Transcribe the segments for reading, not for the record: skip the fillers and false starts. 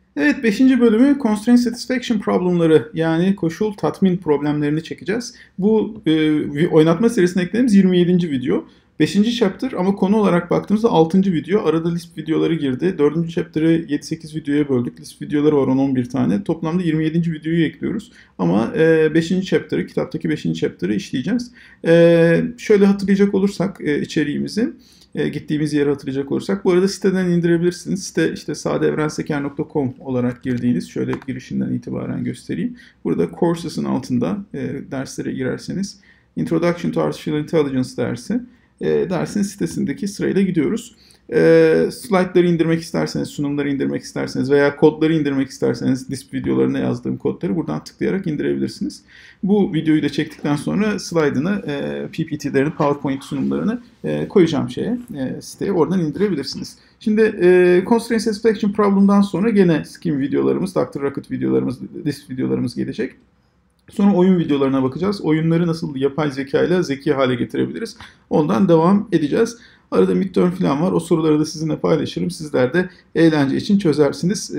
Evet, beşinci bölümü Constraint Satisfaction Problem'ları yani koşul tatmin problemlerini çekeceğiz. Bu oynatma serisine eklediğimiz 27. video. Beşinci chapter ama konu olarak baktığımızda 6. video. Arada Lisp videoları girdi. Dördüncü chapter'ı 7-8 videoya böldük. Lisp videoları var 10-11 tane. Toplamda 27. videoyu ekliyoruz. Ama 5. chapter'ı, kitaptaki 5. chapter'ı işleyeceğiz. Şöyle hatırlayacak olursak içeriğimizi. Gittiğimiz yeri hatırlayacak olursak. Bu arada siteden indirebilirsiniz. Site işte sadeevrenseker.com olarak girdiğiniz, şöyle girişinden itibaren göstereyim. Burada Courses'ın altında derslere girerseniz Introduction to Artificial Intelligence dersi. Dersin sitesindeki sırayla gidiyoruz. Slaytları indirmek isterseniz, sunumları indirmek isterseniz veya kodları indirmek isterseniz Lisp videolarına yazdığım kodları buradan tıklayarak indirebilirsiniz. Bu videoyu da çektikten sonra slide'ını, PPT'lerini, PowerPoint sunumlarını koyacağım siteye. Oradan indirebilirsiniz. Şimdi Constraint Satisfaction Problem'dan sonra gene Skim videolarımız, Dr. Rocket videolarımız, Lisp videolarımız gelecek. Sonra oyun videolarına bakacağız. Oyunları nasıl yapay zeka ile zeki hale getirebiliriz? Ondan devam edeceğiz. Arada midterm falan var. O soruları da sizinle paylaşırım. Sizler de eğlence için çözersiniz.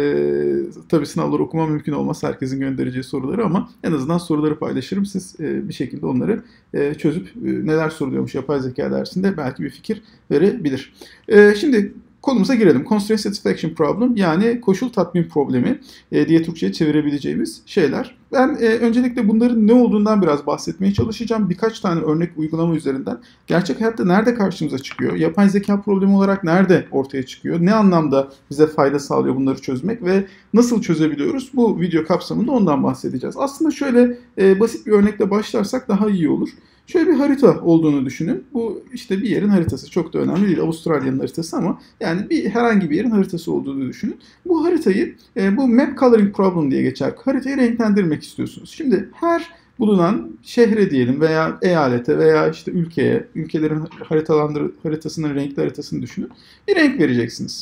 Tabii sınavları okumam mümkün olmaz. Herkesin göndereceği soruları ama en azından soruları paylaşırım. Siz bir şekilde onları çözüp neler soruluyormuş yapay zeka dersinde belki bir fikir verebilir. Şimdi konumuza girelim. Constraint Satisfaction Problem yani koşul tatmin problemi diye Türkçe'ye çevirebileceğimiz şeyler. Ben öncelikle bunların ne olduğundan biraz bahsetmeye çalışacağım. Birkaç tane örnek uygulama üzerinden. Gerçek hayatta nerede karşımıza çıkıyor? Yapay zeka problemi olarak nerede ortaya çıkıyor? Ne anlamda bize fayda sağlıyor bunları çözmek ve nasıl çözebiliyoruz? Bu video kapsamında ondan bahsedeceğiz. Aslında şöyle basit bir örnekle başlarsak daha iyi olur. Şöyle bir harita olduğunu düşünün. Bu işte bir yerin haritası. Çok da önemli değil. Avustralya'nın haritası ama yani herhangi bir yerin haritası olduğunu düşünün. Bu haritayı bu map coloring problem diye geçer. Haritayı renklendirmek istiyorsunuz. Şimdi her bulunan şehre diyelim veya eyalete veya işte ülkelerin haritasının renkli haritasını düşünün. Bir renk vereceksiniz.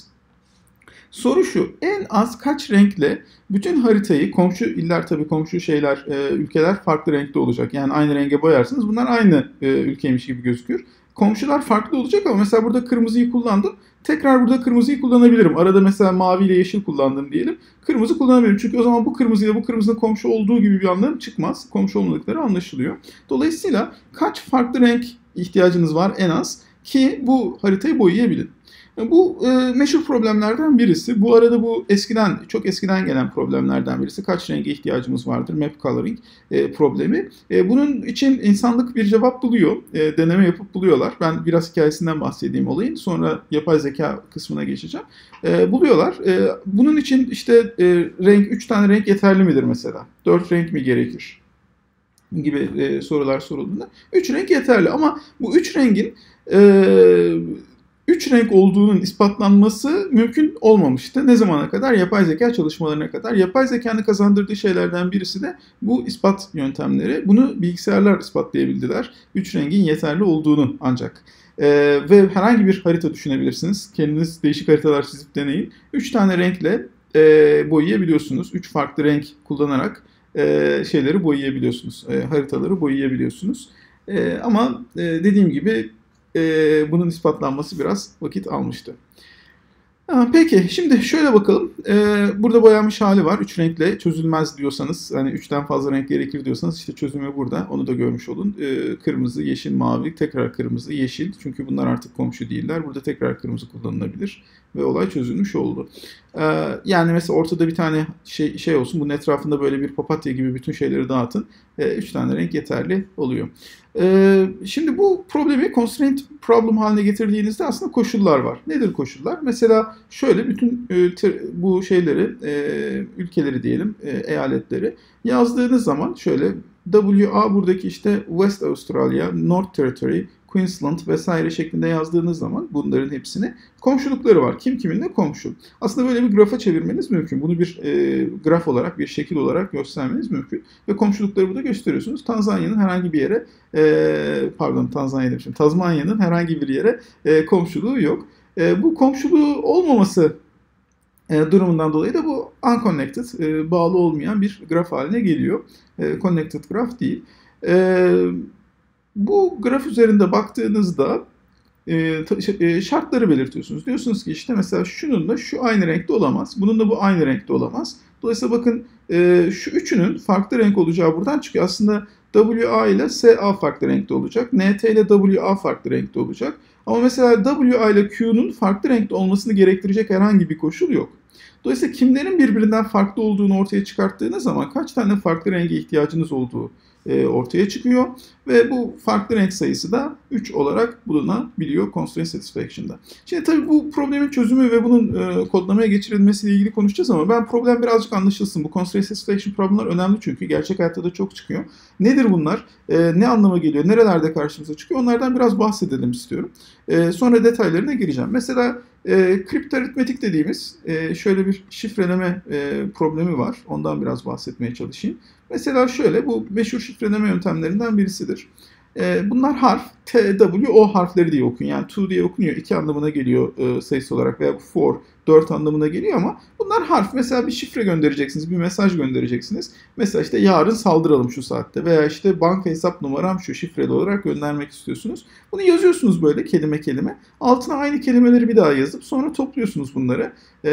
Soru şu, en az kaç renkle bütün haritayı, komşu iller tabii komşu ülkeler farklı renkte olacak. Yani aynı renge boyarsınız, bunlar aynı ülkeymiş gibi gözükür. Komşular farklı olacak ama mesela burada kırmızıyı kullandım. Tekrar burada kırmızıyı kullanabilirim. Arada mesela mavi ile yeşil kullandım diyelim. Kırmızı kullanabilirim. Çünkü o zaman bu kırmızıyla bu kırmızının komşu olduğu gibi bir anlam çıkmaz. Komşu olmadıkları anlaşılıyor. Dolayısıyla kaç farklı renk ihtiyacınız var en az ki bu haritayı boyayabilin. Bu meşhur problemlerden birisi. Bu arada bu çok eskiden gelen problemlerden birisi. Kaç renge ihtiyacımız vardır? Map coloring problemi. Bunun için insanlık bir cevap buluyor. Deneme yapıp buluyorlar. Ben biraz hikayesinden bahsedeyim olayın. Sonra yapay zeka kısmına geçeceğim. Buluyorlar. Bunun için işte 3 tane renk yeterli midir mesela? 4 renk mi gerekir? Gibi sorular sorulduğunda 3 renk yeterli ama bu 3 rengin 3 renk olduğunun ispatlanması mümkün olmamıştı. Ne zamana kadar? Yapay zeka çalışmalarına kadar. Yapay zekanın kazandırdığı şeylerden birisi de bu ispat yöntemleri. Bunu bilgisayarlar ispatlayabildiler. 3 rengin yeterli olduğunu ancak. Ve herhangi bir harita düşünebilirsiniz. Kendiniz değişik haritalar çizip deneyin. 3 tane renkle boyayabiliyorsunuz. 3 farklı renk kullanarak şeyleri boyayabiliyorsunuz. Haritaları boyayabiliyorsunuz. Ama dediğim gibi bunun ispatlanması biraz vakit almıştı. Peki şimdi şöyle bakalım. Burada boyanmış hali var. 3 renkle çözülmez diyorsanız, hani 3'ten fazla renk gerekir diyorsanız işte çözümü burada. Onu da görmüş olun. Kırmızı, yeşil, mavi, tekrar kırmızı, yeşil. Çünkü bunlar artık komşu değiller. Burada tekrar kırmızı kullanılabilir. Ve olay çözülmüş oldu. Yani mesela ortada bir tane şey olsun. Bunun etrafında böyle bir papatya gibi bütün şeyleri dağıtın. 3 tane renk yeterli oluyor. Şimdi bu problemi constraint problem haline getirdiğinizde aslında koşullar var. Nedir koşullar? Mesela şöyle bütün bu ülkeleri diyelim, eyaletleri yazdığınız zaman şöyle WA buradaki işte West Australia, North Territory, Queensland vesaire şeklinde yazdığınız zaman bunların hepsini komşulukları var. Kim kiminle komşu. Aslında böyle bir grafa çevirmeniz mümkün. Bunu bir graf olarak, bir şekil olarak göstermeniz mümkün. Ve komşulukları burada gösteriyorsunuz. Tanzanya'nın herhangi bir yere, Tanzanya demişim, Tazmanya'nın herhangi bir yere komşuluğu yok. Bu komşuluğu olmaması durumundan dolayı da bu unconnected, bağlı olmayan bir graf haline geliyor. Connected graf değil. Bu graf üzerinde baktığınızda şartları belirtiyorsunuz. Diyorsunuz ki işte mesela şunun da şu aynı renkte olamaz. Bunun da bu aynı renkte olamaz. Dolayısıyla bakın şu üçünün farklı renk olacağı buradan çıkıyor. Aslında WA ile SA farklı renkte olacak. NT ile WA farklı renkte olacak. Ama mesela WA ile Q'nun farklı renkte olmasını gerektirecek herhangi bir koşul yok. Dolayısıyla kimlerin birbirinden farklı olduğunu ortaya çıkarttığınız zaman kaç tane farklı renge ihtiyacınız olduğu ortaya çıkıyor. Ve bu farklı renk sayısı da 3 olarak bulunabiliyor Constraint Satisfaction'da. Şimdi tabii bu problemin çözümü ve bunun kodlamaya geçirilmesiyle ilgili konuşacağız ama ben problem birazcık anlaşılsın. Bu Constraint Satisfaction problemler önemli çünkü gerçek hayatta da çok çıkıyor. Nedir bunlar? Ne anlama geliyor? Nerelerde karşımıza çıkıyor? Onlardan biraz bahsedelim istiyorum. Sonra detaylarına gireceğim. Mesela kriptoaritmetik dediğimiz şöyle bir şifreleme problemi var. Ondan biraz bahsetmeye çalışayım. Mesela şöyle, bu meşhur şifreleme yöntemlerinden birisidir. Bunlar harf, T, W, O harfleri diye okun. Yani to diye okunuyor. 2 anlamına geliyor sayısı olarak veya for, 4 anlamına geliyor ama bunlar harf. Mesela bir şifre göndereceksiniz, bir mesaj göndereceksiniz. Mesela işte yarın saldıralım şu saatte veya işte banka hesap numaram şu, şifreli olarak göndermek istiyorsunuz. Bunu yazıyorsunuz böyle kelime kelime. Altına aynı kelimeleri bir daha yazıp sonra topluyorsunuz bunları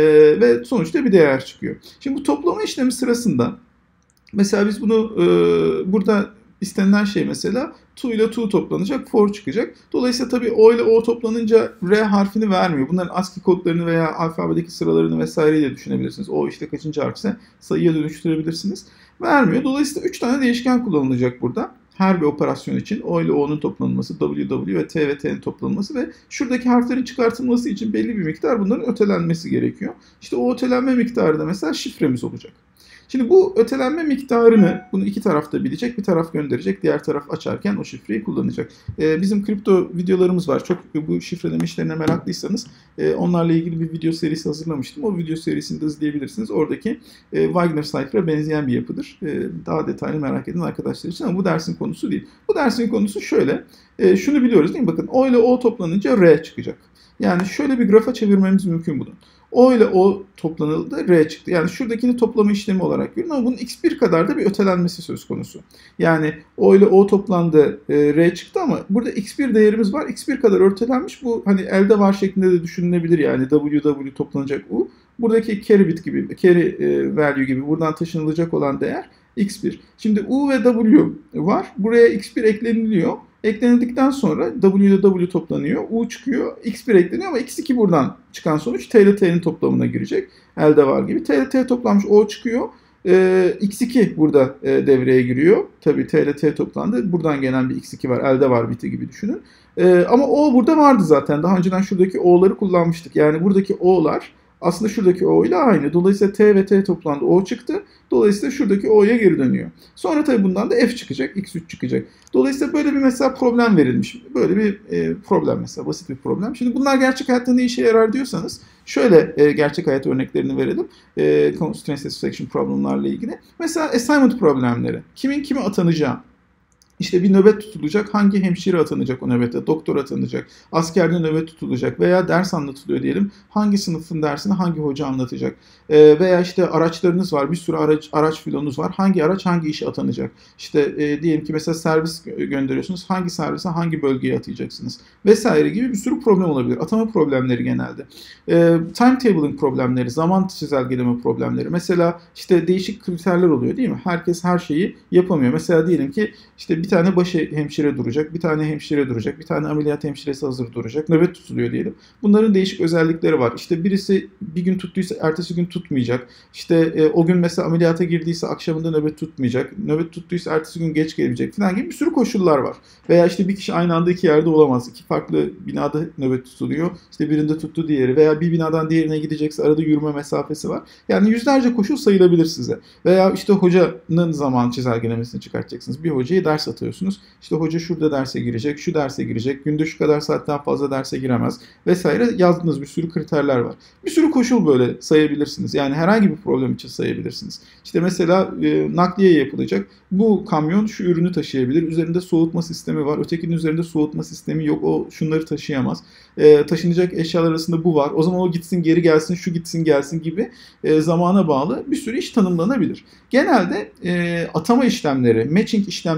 ve sonuçta bir değer çıkıyor. Şimdi bu toplama işlemi sırasında mesela biz bunu burada istenilen şey mesela to ile to toplanacak, for çıkacak. Dolayısıyla tabii o ile o toplanınca R harfini vermiyor. Bunların ASCII kodlarını veya alfabedeki sıralarını vesaireyi de düşünebilirsiniz. O işte kaçıncı harfse sayıya dönüştürebilirsiniz. Vermiyor. Dolayısıyla 3 tane değişken kullanılacak burada. Her bir operasyon için O ile O'nun toplanılması, W ve T'nin toplanılması ve şuradaki harflerin çıkartılması için belli bir miktar bunların ötelenmesi gerekiyor. İşte o ötelenme miktarı da mesela şifremiz olacak. Şimdi bu ötelenme miktarını bunu iki tarafta bilecek, bir taraf gönderecek, diğer taraf açarken o şifreyi kullanacak. Bizim kripto videolarımız var. Çok bu şifreleme işlerine meraklıysanız onlarla ilgili bir video serisi hazırlamıştım. O video serisini de izleyebilirsiniz. Oradaki Wagner Cypher'a benzeyen bir yapıdır. Daha detaylı merak eden arkadaşlar için ama bu dersin konusu değil. Bu dersin konusu şöyle. Şunu biliyoruz değil mi? Bakın O ile O toplanınca R çıkacak. Yani şöyle bir grafa çevirmemiz mümkün bunun. O ile O toplanıldı, R çıktı. Yani şuradakini toplama işlemi olarak görün ama bunun x1 kadar da bir ötelenmesi söz konusu. Yani O ile O toplandı, R çıktı ama burada x1 değerimiz var. X1 kadar ötelenmiş. Bu hani elde var şeklinde de düşünülebilir yani W toplanacak U. Buradaki carry bit gibi, carry value gibi buradan taşınılacak olan değer x1. Şimdi U ve W var. Buraya x1 ekleniliyor. Eklenildikten sonra W ile W toplanıyor. U çıkıyor. X1 ekleniyor ama X2 buradan çıkan sonuç T ile T'nin toplamına girecek. Elde var gibi. T ile T toplanmış. O çıkıyor. X2 burada devreye giriyor. Tabii T ile T toplandı. Buradan gelen bir X2 var. Elde var biti gibi düşünün. Ama O burada vardı zaten. Daha önceden şuradaki O'ları kullanmıştık. Yani buradaki O'lar aslında şuradaki O ile aynı. Dolayısıyla T ve T toplandı. O çıktı. Dolayısıyla şuradaki O'ya geri dönüyor. Sonra tabii bundan da F çıkacak. X3 çıkacak. Dolayısıyla böyle bir mesela problem verilmiş. Böyle bir problem mesela. Basit bir problem. Şimdi bunlar gerçek hayatta ne işe yarar diyorsanız şöyle gerçek hayat örneklerini verelim. Constraint Satisfaction problemlerle ilgili. Mesela assignment problemleri. Kimin kime atanacağı. İşte bir nöbet tutulacak. Hangi hemşire atanacak o nöbete? Doktor atanacak. Askerde nöbet tutulacak. Veya ders anlatılıyor diyelim. Hangi sınıfın dersini hangi hoca anlatacak? Veya işte araçlarınız var. Bir sürü araç filonuz var. Hangi araç hangi işe atanacak? İşte diyelim ki mesela servis gönderiyorsunuz. Hangi servise hangi bölgeye atayacaksınız? Vesaire gibi bir sürü problem olabilir. Atama problemleri genelde. Timetabling problemleri, zaman çizelgeleme problemleri. Mesela işte değişik kriterler oluyor değil mi? Herkes her şeyi yapamıyor. Mesela diyelim ki işte bir tane baş hemşire duracak, bir tane hemşire duracak, bir tane ameliyat hemşiresi hazır duracak. Nöbet tutuluyor diyelim. Bunların değişik özellikleri var. İşte birisi bir gün tuttuysa ertesi gün tutmayacak. İşte o gün mesela ameliyata girdiyse akşamında nöbet tutmayacak. Nöbet tuttuysa ertesi gün geç gelecek falan gibi bir sürü koşullar var. Veya işte bir kişi aynı anda iki yerde olamaz. İki farklı binada nöbet tutuluyor. İşte birinde tuttu diğeri. Veya bir binadan diğerine gidecekse arada yürüme mesafesi var. Yani yüzlerce koşul sayılabilir size. Veya işte hocanın zaman çizelgelemesini çıkartacaksınız. Bir hocayı ders atıyorsunuz. İşte hoca şurada derse girecek, şu derse girecek, günde şu kadar saatten fazla derse giremez vesaire yazdığınız bir sürü kriterler var. Bir sürü koşul böyle sayabilirsiniz. Yani herhangi bir problem için sayabilirsiniz. İşte mesela nakliye yapılacak. Bu kamyon şu ürünü taşıyabilir. Üzerinde soğutma sistemi var. Ötekinin üzerinde soğutma sistemi yok. O şunları taşıyamaz. Taşınacak eşyalar arasında bu var. O zaman o gitsin geri gelsin, şu gitsin gelsin gibi zamana bağlı bir sürü iş tanımlanabilir. Genelde atama işlemleri, matching işlemleri yani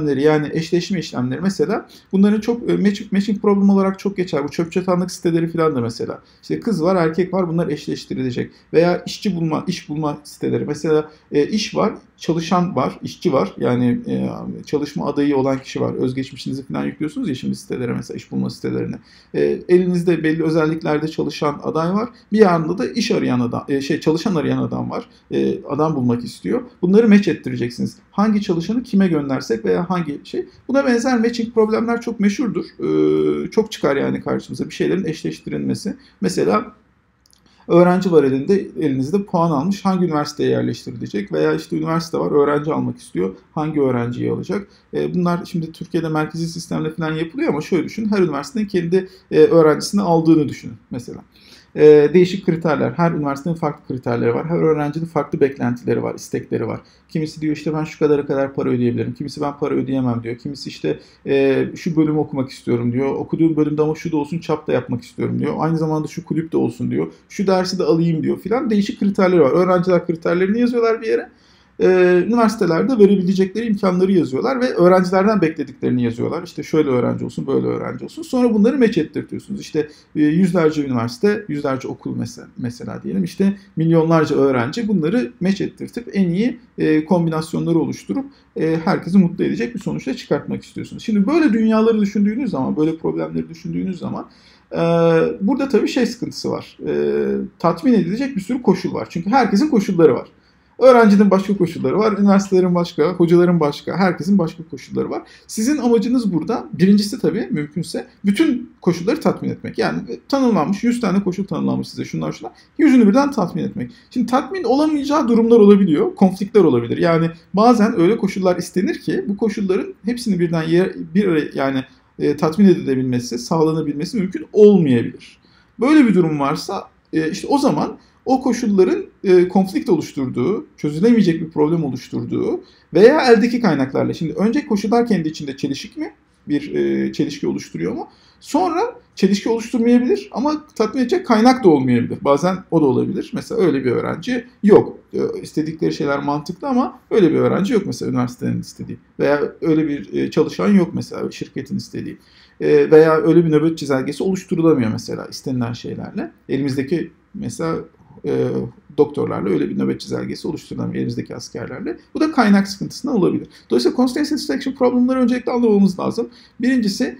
yani eşleşme işlemleri mesela bunların çok matching problem olarak çok geçer. Bu çöp çatanlık siteleri falan da mesela. İşte kız var, erkek var, bunlar eşleştirilecek. Veya iş bulma siteleri. Mesela iş var, çalışan var, işçi var. Yani çalışma adayı olan kişi var. Özgeçmişinizi falan yüklüyorsunuz ya şimdi sitelere, mesela iş bulma sitelerine. Elinizde belli özelliklerde çalışan aday var. Bir yanda da iş arayan adam, çalışan arayan adam var. Adam bulmak istiyor. Bunları match ettireceksiniz. Hangi çalışanı kime göndersek veya hangi şey. Buna benzer matching problemler çok meşhurdur. Çok çıkar yani karşımıza bir şeylerin eşleştirilmesi. Mesela öğrenci var elinizde puan almış, hangi üniversiteye yerleştirilecek veya işte üniversite var, öğrenci almak istiyor, hangi öğrenciyi alacak. Bunlar şimdi Türkiye'de merkezi sistemle falan yapılıyor ama şöyle düşünün, her üniversitenin kendi öğrencisini aldığını düşünün mesela. Değişik kriterler. Her üniversitenin farklı kriterleri var. Her öğrencinin farklı beklentileri var, istekleri var. Kimisi diyor işte ben şu kadar para ödeyebilirim. Kimisi ben para ödeyemem diyor. Kimisi işte şu bölümü okumak istiyorum diyor. Okuduğum bölümde ama şu da olsun, çap da yapmak istiyorum diyor. Aynı zamanda şu kulüp de olsun diyor. Şu dersi de alayım diyor filan. Değişik kriterleri var. Öğrenciler kriterlerini yazıyorlar bir yere. Üniversitelerde verebilecekleri imkanları yazıyorlar ve öğrencilerden beklediklerini yazıyorlar. İşte şöyle öğrenci olsun, böyle öğrenci olsun. Sonra bunları match ettirtiyorsunuz. İşte yüzlerce üniversite, yüzlerce okul mesela diyelim. İşte milyonlarca öğrenci, bunları match ettirtip en iyi kombinasyonları oluşturup herkesi mutlu edecek bir sonuçla çıkartmak istiyorsunuz. Şimdi böyle dünyaları düşündüğünüz zaman, böyle problemleri düşündüğünüz zaman burada tabii sıkıntısı var. Tatmin edilecek bir sürü koşul var. Çünkü herkesin koşulları var. Öğrencinin başka koşulları var, üniversitelerin başka, hocaların başka, herkesin başka koşulları var. Sizin amacınız burada, birincisi tabii mümkünse bütün koşulları tatmin etmek. Yani tanımlanmış, 100 tane koşul tanımlanmış size, şunlar. 100'ünü birden tatmin etmek. Şimdi tatmin olamayacağı durumlar olabiliyor, konfliktler olabilir. Yani bazen öyle koşullar istenir ki bu koşulların hepsini birden tatmin edilebilmesi, sağlanabilmesi mümkün olmayabilir. Böyle bir durum varsa işte o zaman o koşulların konflikt oluşturduğu, çözülemeyecek bir problem oluşturduğu veya eldeki kaynaklarla. Şimdi önce koşullar kendi içinde çelişik mi? Bir çelişki oluşturuyor mu? Sonra çelişki oluşturmayabilir ama tatmin edecek kaynak da olmayabilir. Bazen o da olabilir. Mesela öyle bir öğrenci yok. İstedikleri şeyler mantıklı ama öyle bir öğrenci yok mesela üniversitenin istediği. Veya öyle bir çalışan yok mesela şirketin istediği. Veya öyle bir nöbet çizelgesi oluşturulamıyor mesela istenilen şeylerle. Elimizdeki mesela doktorlarla öyle bir nöbet çizelgesi oluşturulamıyor elimizdeki askerlerle. Bu da kaynak sıkıntısından olabilir. Dolayısıyla constraint satisfaction problemleri öncelikle anlamamız lazım. Birincisi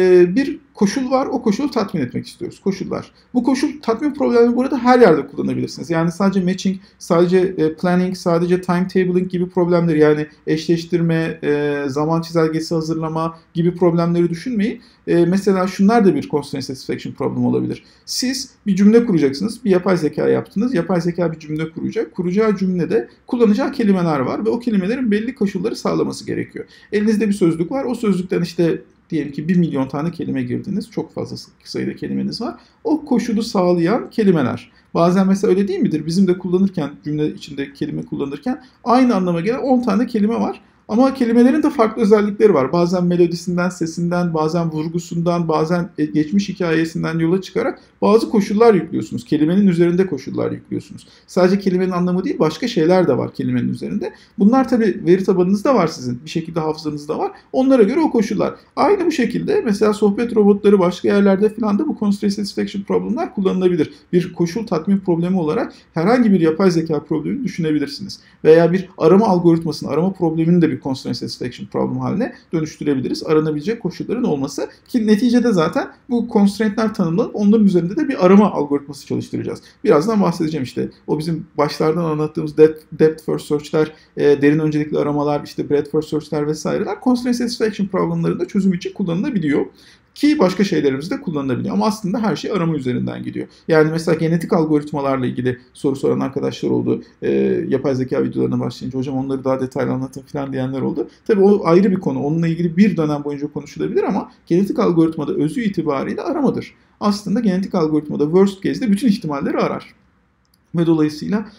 bir koşul var, o koşulu tatmin etmek istiyoruz. Koşullar. Bu koşul tatmin problemini bu arada her yerde kullanabilirsiniz. Yani sadece matching, sadece planning, sadece timetabling gibi problemleri, yani eşleştirme, zaman çizelgesi hazırlama gibi problemleri düşünmeyin. Mesela şunlar da bir constraint satisfaction problem olabilir. Siz bir cümle kuracaksınız, bir yapay zeka yaptınız. Yapay zeka bir cümle kuracak. Kuracağı cümlede kullanacağı kelimeler var ve o kelimelerin belli koşulları sağlaması gerekiyor. Elinizde bir sözlük var. O sözlükten işte diyelim ki 1 milyon tane kelime girdiniz. Çok fazla sayıda kelimeniz var. O koşulu sağlayan kelimeler. Bazen mesela öyle değil midir? Bizim de kullanırken, cümle içinde kelime kullanırken aynı anlama gelen 10 tane kelime var. Ama kelimelerin de farklı özellikleri var. Bazen melodisinden, sesinden, bazen vurgusundan, bazen geçmiş hikayesinden yola çıkarak bazı koşullar yüklüyorsunuz. Kelimenin üzerinde koşullar yüklüyorsunuz. Sadece kelimenin anlamı değil, başka şeyler de var kelimenin üzerinde. Bunlar tabii veri tabanınızda var sizin. Bir şekilde hafızanızda var. Onlara göre o koşullar. Aynı bu şekilde mesela sohbet robotları başka yerlerde falan da bu constraint satisfaction problemler kullanılabilir. Bir koşul tatmin problemi olarak herhangi bir yapay zeka problemini düşünebilirsiniz. Veya bir arama algoritmasını, arama problemini de bir constraint satisfaction problem haline dönüştürebiliriz. Aranabilecek koşulların olması ki neticede zaten bu constraintler tanımlanıp onların üzerinde de bir arama algoritması çalıştıracağız. Birazdan bahsedeceğim işte. O bizim başlardan anlattığımız depth first search'ler, derin öncelikli aramalar, işte breadth first search'ler vesaireler constraint satisfaction problemlerinde çözüm için kullanılabiliyor. Ki başka şeylerimiz de kullanılabiliyor. Ama aslında her şey arama üzerinden gidiyor. Yani mesela genetik algoritmalarla ilgili soru soran arkadaşlar oldu. Yapay zeka videolarına başlayınca hocam onları daha detaylı anlatın falan diyenler oldu. Tabii o ayrı bir konu. Onunla ilgili bir dönem boyunca konuşulabilir ama genetik algoritmada özü itibariyle aramadır. Aslında genetik algoritmada worst case'de bütün ihtimalleri arar. Ve dolayısıyla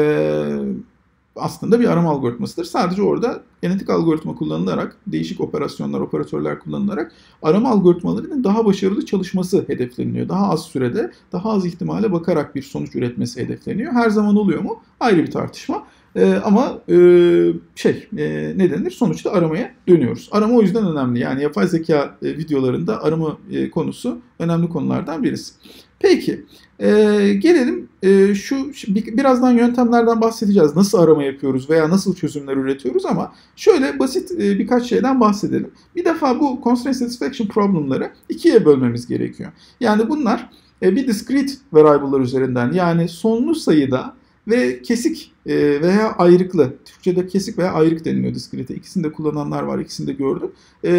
aslında bir arama algoritmasıdır. Sadece orada genetik algoritma kullanılarak, değişik operasyonlar, operatörler kullanılarak arama algoritmalarının daha başarılı çalışması hedefleniyor. Daha az sürede, daha az ihtimale bakarak bir sonuç üretmesi hedefleniyor. Her zaman oluyor mu? Ayrı bir tartışma. Ama ne denir? Sonuçta aramaya dönüyoruz. Arama o yüzden önemli. Yani yapay zeka videolarında arama konusu önemli konulardan birisi. Peki, gelelim birazdan yöntemlerden bahsedeceğiz. Nasıl arama yapıyoruz veya nasıl çözümler üretiyoruz ama şöyle basit birkaç şeyden bahsedelim. Bir defa bu constraint satisfaction problemları ikiye bölmemiz gerekiyor. Yani bunlar bir discrete variable'lar üzerinden, yani sonlu sayıda ve kesik veya ayrıklı. Türkçe'de kesik veya ayrık deniliyor discrete. İkisini de kullananlar var, ikisini de gördüm.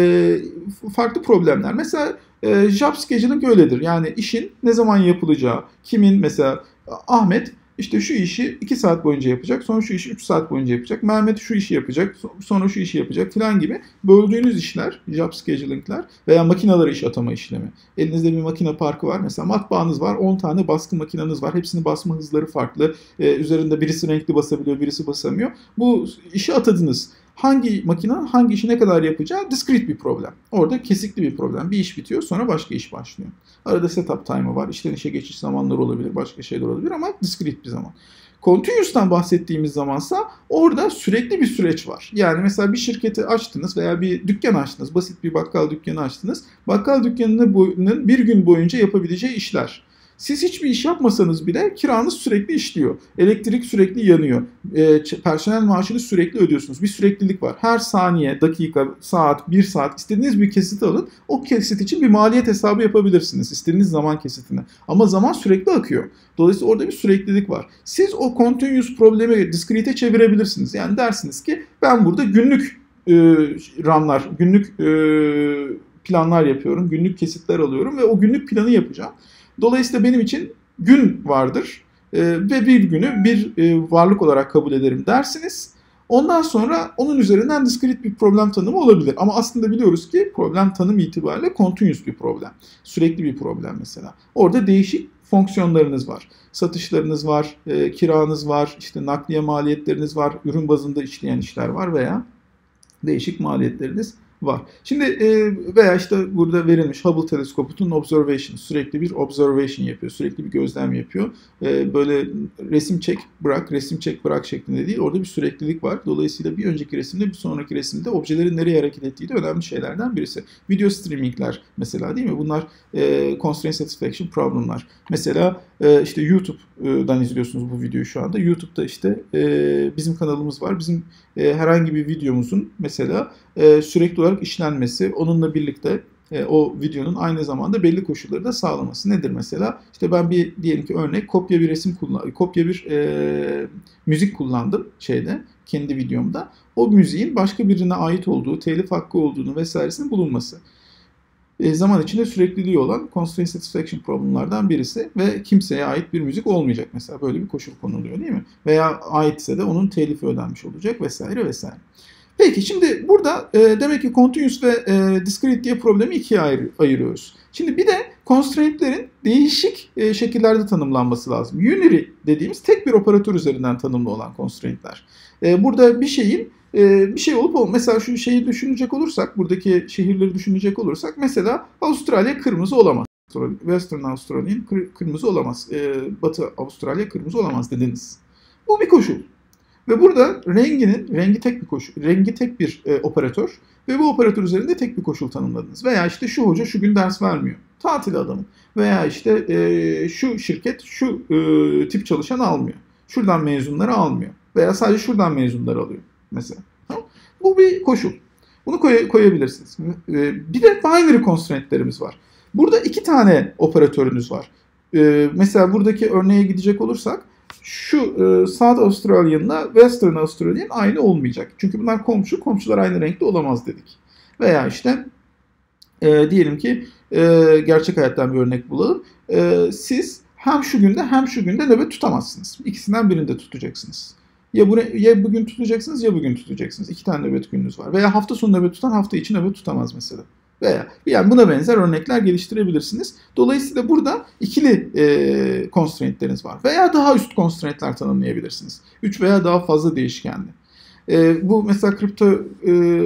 Farklı problemler. Mesela job scheduling öyledir. Yani işin ne zaman yapılacağı, kimin, mesela Ahmet işte şu işi 2 saat boyunca yapacak, sonra şu işi 3 saat boyunca yapacak, Mehmet şu işi yapacak, sonra şu işi yapacak filan gibi böldüğünüz işler, job scheduling'ler veya makineleri iş atama işlemi. Elinizde bir makine parkı var, mesela matbaanız var, 10 tane baskı makineniz var, hepsinin basma hızları farklı, üzerinde birisi renkli basabiliyor, birisi basamıyor. Bu işi atadınız. Hangi makine hangi işi ne kadar yapacağı discrete bir problem. Orada kesikli bir problem. Bir iş bitiyor, sonra başka iş başlıyor. Arada setup time'ı var. İşten işe geçiş zamanları olabilir, başka şeyler olabilir ama discrete bir zaman. Continuous'tan bahsettiğimiz zamansa orada sürekli bir süreç var. Yani mesela bir şirketi açtınız veya bir dükkan açtınız. Basit bir bakkal dükkanı açtınız. Bakkal dükkanının bir gün boyunca yapabileceği işler. Siz hiçbir iş yapmasanız bile kiranız sürekli işliyor. Elektrik sürekli yanıyor. Personel maaşını sürekli ödüyorsunuz. Bir süreklilik var. Her saniye, dakika, saat, bir saat istediğiniz bir kesit alın. O kesit için bir maliyet hesabı yapabilirsiniz. İstediğiniz zaman kesitine. Ama zaman sürekli akıyor. Dolayısıyla orada bir süreklilik var. Siz o continuous problemi discrete'e çevirebilirsiniz. Yani dersiniz ki ben burada günlük runlar, günlük planlar yapıyorum. Günlük kesitler alıyorum ve o günlük planı yapacağım. Dolayısıyla benim için gün vardır ve bir günü bir varlık olarak kabul ederim dersiniz. Ondan sonra onun üzerinden discrete bir problem tanımı olabilir. Ama aslında biliyoruz ki problem tanım itibariyle continuous bir problem. Sürekli bir problem mesela. Orada değişik fonksiyonlarınız var. Satışlarınız var, kiranız var, işte nakliye maliyetleriniz var, ürün bazında işleyen işler var veya değişik maliyetleriniz var. Şimdi veya işte burada verilmiş Hubble teleskopunun observation, sürekli bir observation yapıyor, sürekli bir gözlem yapıyor. Böyle resim çek bırak, resim çek bırak şeklinde değil, orada bir süreklilik var. Dolayısıyla bir önceki resimde bir sonraki resimde objelerin nereye hareket ettiği de önemli şeylerden birisi. Video streamingler mesela, değil mi? Bunlar constraint satisfaction problemler. Mesela işte YouTube'dan izliyorsunuz bu videoyu şu anda. YouTube'da işte bizim kanalımız var. Bizim herhangi bir videomuzun mesela sürekli olarak işlenmesi, onunla birlikte o videonun aynı zamanda belli koşulları da sağlaması. Nedir mesela? İşte ben diyelim ki örnek kopya bir müzik kullandım kendi videomda. O müziğin başka birine ait olduğu, telif hakkı olduğunu vesairesinin bulunması. Zaman içinde sürekliliği olan constraint satisfaction problemlerden birisi ve kimseye ait bir müzik olmayacak mesela. Böyle bir koşul konuluyor, değil mi? Veya aitse de onun telifi ödenmiş olacak vesaire vesaire. Peki şimdi burada demek ki continuous ve discrete diye problemi ikiye ayırıyoruz. Şimdi bir de constraint'lerin değişik şekillerde tanımlanması lazım. Unary dediğimiz tek bir operatör üzerinden tanımlı olan constraint'ler. Burada bir şey olup mesela şu şeyi düşünecek olursak, buradaki şehirleri düşünecek olursak mesela Avustralya kırmızı olamaz. Western Australia'nın kırmızı olamaz. Batı Avustralya kırmızı olamaz dediniz. Bu bir koşul. Ve burada rengi tek bir operatör ve bu operatör üzerinde tek bir koşul tanımladınız. Veya işte şu hoca şu gün ders vermiyor. Tatil adamı. Veya işte şu şirket şu tip çalışan almıyor. Şuradan mezunları almıyor. Veya sadece şuradan mezunları alıyor mesela. Tamam. Bu bir koşul. Bunu koyabilirsiniz. Bir de binary constraint'lerimiz var. Burada 2 tane operatörünüz var. Mesela buradaki örneğe gidecek olursak şu South Australian'la Western Australian aynı olmayacak. Çünkü bunlar komşu. Komşular aynı renkte olamaz dedik. Veya işte diyelim ki gerçek hayattan bir örnek bulalım. Siz hem şu günde hem şu günde nöbet tutamazsınız. İkisinden birinde tutacaksınız. Ya bugün tutacaksınız ya bugün tutacaksınız. 2 tane nöbet gününüz var. Veya hafta sonu nöbet tutan hafta içi nöbet tutamaz mesela. Veya yani buna benzer örnekler geliştirebilirsiniz. Dolayısıyla burada ikili constraint'leriniz var. Veya daha üst constraint'ler tanımlayabilirsiniz. 3 veya daha fazla değişkenli. Bu mesela kripto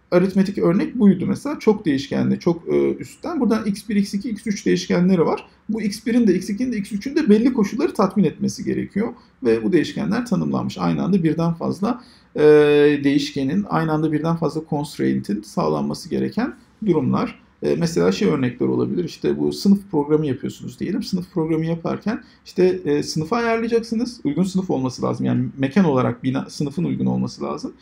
aritmetik örnek buydu mesela. Çok değişkenli, çok üstten. Buradan x1, x2, x3 değişkenleri var. Bu x1'in de, x2'nin de, x3'ün de belli koşulları tatmin etmesi gerekiyor. Ve bu değişkenler tanımlanmış. Aynı anda birden fazla değişkenin, aynı anda birden fazla constraint'in sağlanması gereken durumlar. Mesela örnekler olabilir. İşte bu sınıf programı yapıyorsunuz diyelim. Sınıf programı yaparken işte sınıfı ayarlayacaksınız. Uygun sınıf olması lazım. Yani mekan olarak sınıfın uygun olması lazım.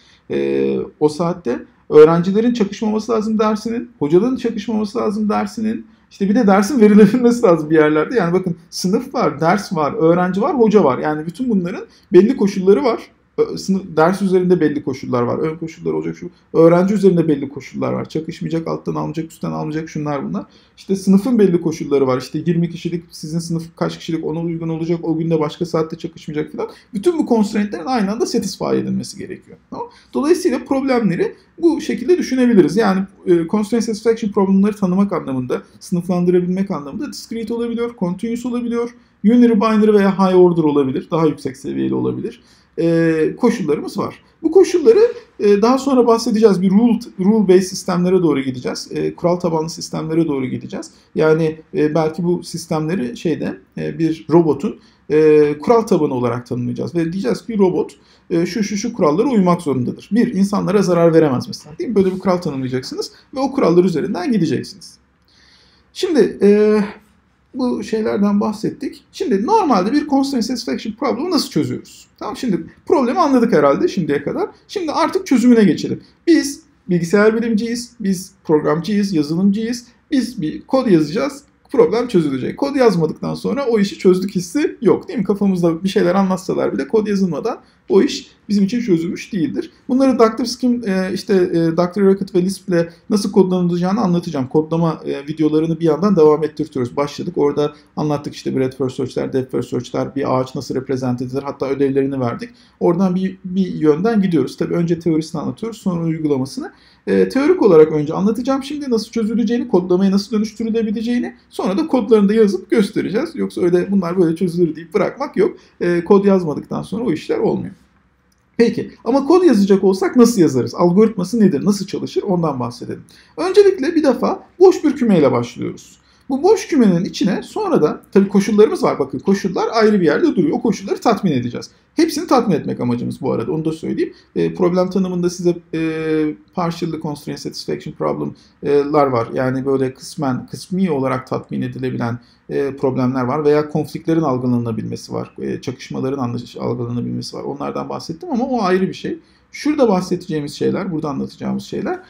O saatte öğrencilerin çakışmaması lazım dersinin. Hocaların çakışmaması lazım dersinin. İşte bir de dersin verilebilmesi lazım bir yerlerde. Yani bakın, sınıf var, ders var, öğrenci var, hoca var. Yani bütün bunların belli koşulları var. Ders üzerinde belli koşullar var. Ön koşullar olacak şu. Öğrenci üzerinde belli koşullar var. Çakışmayacak, alttan almayacak, üstten almayacak, şunlar bunlar. İşte sınıfın belli koşulları var. İşte 20 kişilik sizin sınıf kaç kişilik, ona uygun olacak. O günde başka saatte çakışmayacak falan. Bütün bu constraintlerin aynı anda satisfy edilmesi gerekiyor. Tamam? Dolayısıyla problemleri bu şekilde düşünebiliriz. Yani constraint satisfaction problemleri tanımak anlamında, sınıflandırabilmek anlamında discrete olabiliyor, continuous olabiliyor, unary, binary veya high order olabilir. Daha yüksek seviyeli olabilir. Koşullarımız var. Bu koşulları daha sonra bahsedeceğiz. Bir rule-based sistemlere doğru gideceğiz. Kural tabanlı sistemlere doğru gideceğiz. Yani belki bu sistemleri bir robotun kural tabanı olarak tanımlayacağız. Ve diyeceğiz ki robot şu kurallara uymak zorundadır. Bir, insanlara zarar veremez mesela. Değil mi? Böyle bir kural tanımlayacaksınız ve o kurallar üzerinden gideceksiniz. Şimdi bu şeylerden bahsettik. Şimdi normalde bir constraint satisfaction problemi nasıl çözüyoruz? Tamam, şimdi problemi anladık herhalde şimdiye kadar. Şimdi artık çözümüne geçelim. Biz bilgisayar bilimciyiz, biz programcıyız, yazılımcıyız. Biz bir kod yazacağız, problem çözülecek. Kod yazmadıktan sonra o işi çözdük hissi yok, değil mi? Kafamızda bir şeyler anlatsalar bile kod yazılmadan o iş bizim için çözülmüş değildir. Bunları Dr. Skim, Dr. Rocket ve Lisp ile nasıl kodlanılacağını anlatacağım. Kodlama videolarını bir yandan devam ettirtiyoruz. Başladık. Orada anlattık işte breadth first search'ler, depth first search'ler, bir ağaç nasıl represent edilir. Hatta ödevlerini verdik. Oradan bir yönden gidiyoruz. Tabii önce teorisini anlatıyoruz, sonra uygulamasını. Teorik olarak önce anlatacağım şimdi nasıl çözüleceğini, kodlamaya nasıl dönüştürülebileceğini. Sonra da kodlarını da yazıp göstereceğiz. Yoksa öyle bunlar böyle çözülür deyip bırakmak yok. Kod yazmadıktan sonra o işler olmuyor. Peki, ama kod yazacak olsak nasıl yazarız? Algoritması nedir? Nasıl çalışır? Ondan bahsedelim. Öncelikle bir defa boş bir kümeyle başlıyoruz. Bu boş kümenin içine sonra da tabii koşullarımız var. Bakın, koşullar ayrı bir yerde duruyor. O koşulları tatmin edeceğiz. Hepsini tatmin etmek amacımız bu arada. Onu da söyleyeyim. Problem tanımında size partially constraint satisfaction problem'lar var. Yani böyle kısmi olarak tatmin edilebilen problemler var veya konfliktlerin algılanabilmesi var. Çakışmaların algılanabilmesi var. Onlardan bahsettim ama o ayrı bir şey. Şurada bahsedeceğimiz şeyler, burada anlatacağımız şeyler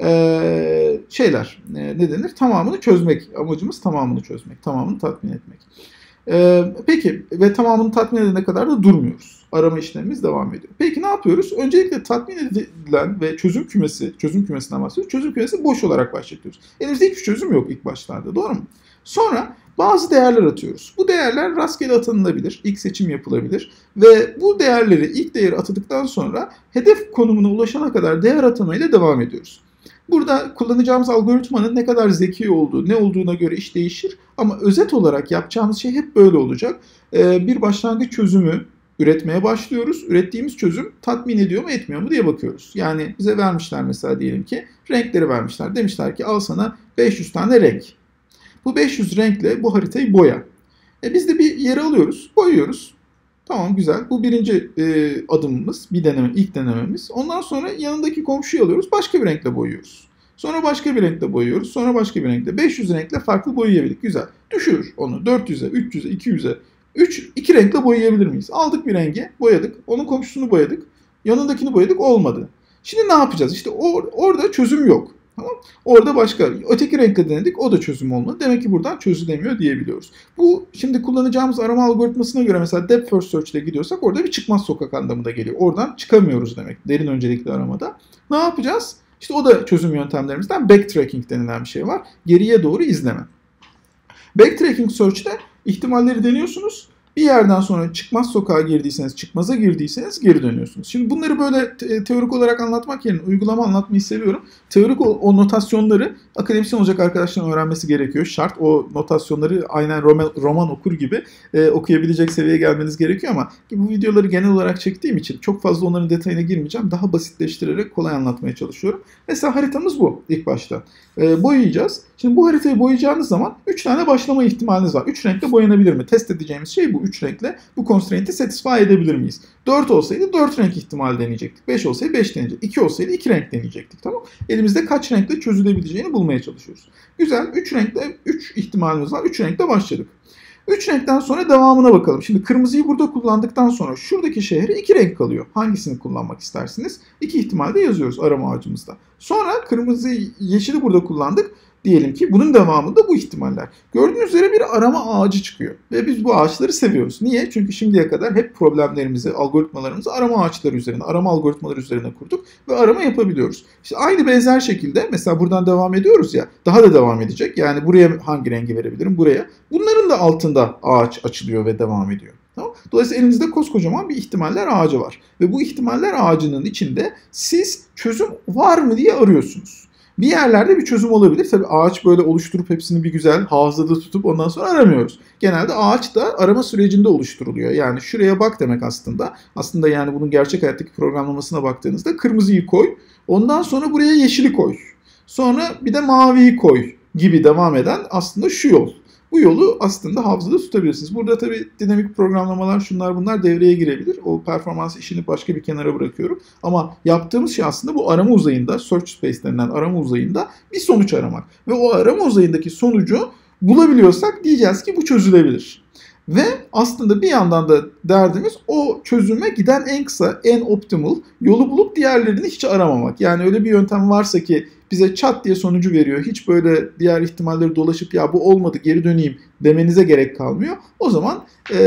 ne denir? Tamamını çözmek. Amacımız tamamını çözmek, tamamını tatmin etmek. Peki ve tamamını tatmin edene kadar da durmuyoruz. Arama işlemimiz devam ediyor. Peki ne yapıyoruz? Öncelikle tatmin edilen ve çözüm kümesinden bahsediyoruz. Çözüm kümesi boş olarak başlatıyoruz. Elimizde hiçbir çözüm yok ilk başlarda, doğru mu? Sonra bazı değerler atıyoruz. Bu değerler rastgele atanılabilir, ilk seçim yapılabilir ve bu değerleri, ilk değeri atadıktan sonra hedef konumuna ulaşana kadar değer atamayla devam ediyoruz. Burada kullanacağımız algoritmanın ne kadar zeki olduğu, ne olduğuna göre iş değişir ama özet olarak yapacağımız şey hep böyle olacak. Bir başlangıç çözümü üretmeye başlıyoruz. Ürettiğimiz çözüm tatmin ediyor mu, etmiyor mu diye bakıyoruz. Yani bize vermişler mesela, diyelim ki renkleri vermişler. Demişler ki al sana 500 tane renk. Bu 500 renkle bu haritayı boya. Biz de bir yere alıyoruz, boyuyoruz. Tamam, güzel. Bu birinci adımımız, ilk denememiz. Ondan sonra yanındaki komşuyu alıyoruz, başka bir renkle boyuyoruz. Sonra başka bir renkle boyuyoruz, sonra başka bir renkle. 500 renkle farklı boyayabildik, güzel. Düşür onu 400'e, 300'e, 200'e. 2 renkle boyayabilir miyiz? Aldık bir rengi, boyadık. Onun komşusunu boyadık. Yanındakini boyadık, olmadı. Şimdi ne yapacağız? İşte orada çözüm yok. Tamam. Orada başka, öteki renkle denedik, o da çözüm olmadı. Demek ki buradan çözülemiyor diyebiliyoruz. Bu şimdi kullanacağımız arama algoritmasına göre mesela depth first search ile gidiyorsak orada bir çıkmaz sokak anlamında geliyor. Oradan çıkamıyoruz demek derin öncelikli aramada. Ne yapacağız? İşte o da çözüm yöntemlerimizden backtracking denilen bir şey var. Geriye doğru izleme. Backtracking search'te ihtimalleri deniyorsunuz. Bir yerden sonra çıkmaz sokağa girdiyseniz, çıkmaza girdiyseniz geri dönüyorsunuz. Şimdi bunları böyle teorik olarak anlatmak yerine uygulama anlatmayı seviyorum. Teorik o notasyonları akademisyen olacak arkadaşların öğrenmesi gerekiyor. Şart, o notasyonları aynen roman okur gibi okuyabilecek seviyeye gelmeniz gerekiyor ama bu videoları genel olarak çektiğim için çok fazla onların detayına girmeyeceğim. Daha basitleştirerek kolay anlatmaya çalışıyorum. Mesela haritamız bu ilk başta. Boyayacağız. Şimdi bu haritayı boyayacağınız zaman 3 tane başlama ihtimaliniz var. 3 renkle boyanabilir mi? Test edeceğimiz şey bu. 3 renkle bu constraint'i satisfy edebilir miyiz? 4 olsaydı 4 renk ihtimali deneyecektik. 5 olsaydı 5 deneyecektik. 2 olsaydı 2 renk deneyecektik. Tamam. Elimizde kaç renkle çözülebileceğini bulmaya çalışıyoruz. Güzel. 3 renkle 3 ihtimalimiz var. 3 renkle başladık. 3 renkten sonra devamına bakalım. Şimdi kırmızıyı burada kullandıktan sonra şuradaki şehre 2 renk kalıyor. Hangisini kullanmak istersiniz? 2 ihtimalde yazıyoruz arama ağacımızda. Sonra kırmızı, yeşili burada kullandık. Diyelim ki bunun devamında bu ihtimaller. Gördüğünüz üzere bir arama ağacı çıkıyor. Ve biz bu ağaçları seviyoruz. Niye? Çünkü şimdiye kadar hep problemlerimizi, algoritmalarımızı arama ağaçları üzerine, arama algoritmaları üzerine kurduk ve arama yapabiliyoruz. İşte aynı benzer şekilde mesela buradan devam ediyoruz ya, daha da devam edecek. Yani buraya hangi rengi verebilirim? Buraya. Bunların da altında ağaç açılıyor ve devam ediyor. Tamam. Dolayısıyla elinizde koskocaman bir ihtimaller ağacı var. Ve bu ihtimaller ağacının içinde siz çözüm var mı diye arıyorsunuz. Bir yerlerde bir çözüm olabilir. Tabii ağaç böyle oluşturup hepsini bir güzel hafızada tutup ondan sonra aramıyoruz. Genelde ağaç da arama sürecinde oluşturuluyor. Yani şuraya bak demek aslında. Aslında yani bunun gerçek hayattaki programlamasına baktığınızda kırmızıyı koy. Ondan sonra buraya yeşili koy. Sonra bir de maviyi koy gibi devam eden aslında şu yol. Bu yolu aslında hafızada tutabilirsiniz. Burada tabii dinamik programlamalar, şunlar bunlar devreye girebilir. O performans işini başka bir kenara bırakıyorum. Ama yaptığımız şey aslında bu arama uzayında, search space denilen arama uzayında bir sonuç aramak. Ve o arama uzayındaki sonucu bulabiliyorsak diyeceğiz ki bu çözülebilir. Ve aslında bir yandan da derdimiz o çözüme giden en kısa, en optimal yolu bulup diğerlerini hiç aramamak. Yani öyle bir yöntem varsa ki bize çat diye sonucu veriyor. Hiç böyle diğer ihtimalleri dolaşıp ya bu olmadı geri döneyim demenize gerek kalmıyor. O zaman